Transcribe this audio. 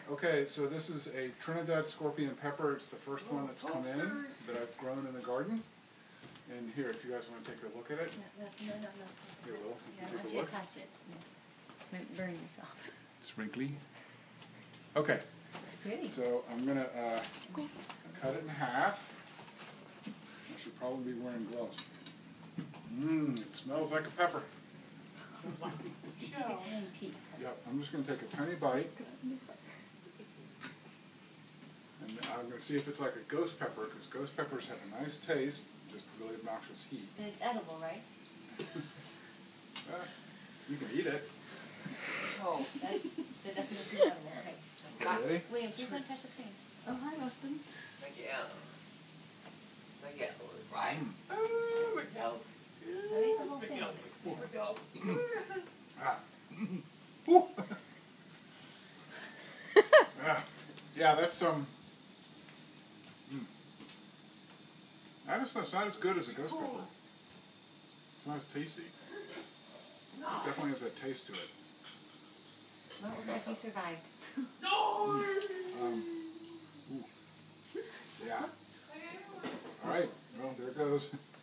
Okay, so this is a Trinidad scorpion pepper. It's the first one that's come in that I've grown in the garden. And here, if you guys want to take a look at it. No. Here, Will. Yeah, I want you to touch it. Yeah. Might burn yourself. It's wrinkly. Okay. It's pretty. So I'm going to cut it in half. I should probably be wearing gloves. It smells like a pepper. Just take a tiny piece. Yep, I'm just going to take a tiny bite. And I'm going to see if it's like a ghost pepper, because ghost peppers have a nice taste, just really obnoxious heat. And it's edible, right? You can eat it. Oh, that's the definition of edible. Okay. Okay, ready? William, please don't touch the screen. Oh, hi, Austin. Thank you. Right? Oh, Miguel. Don't eat the whole thing. Yeah, that's that's not as good as a ghost pepper. It's not as tasty. It definitely has that taste to it. Well, we're glad you survived. Yeah. All right. Well, there it goes.